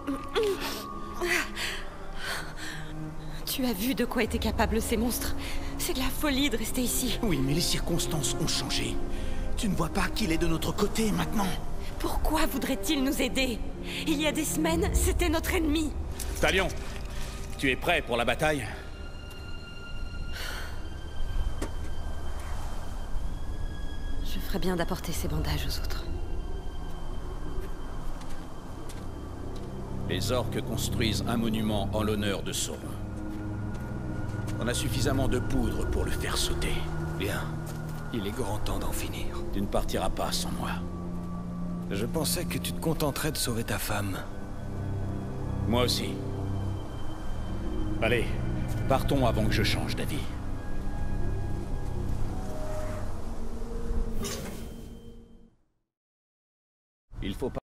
Tu as vu de quoi étaient capables ces monstres? C'est de la folie de rester ici. Oui, mais les circonstances ont changé. Tu ne vois pas qu'il est de notre côté maintenant? Pourquoi voudrait-il nous aider? Il y a des semaines, c'était notre ennemi. Talion, tu es prêt pour la bataille? Je ferais bien d'apporter ces bandages aux autres. Les orques construisent un monument en l'honneur de Sauron. On a suffisamment de poudre pour le faire sauter. Bien. Il est grand temps d'en finir. Tu ne partiras pas sans moi. Je pensais que tu te contenterais de sauver ta femme. Moi aussi. Allez, partons avant que je change d'avis. Il faut pas...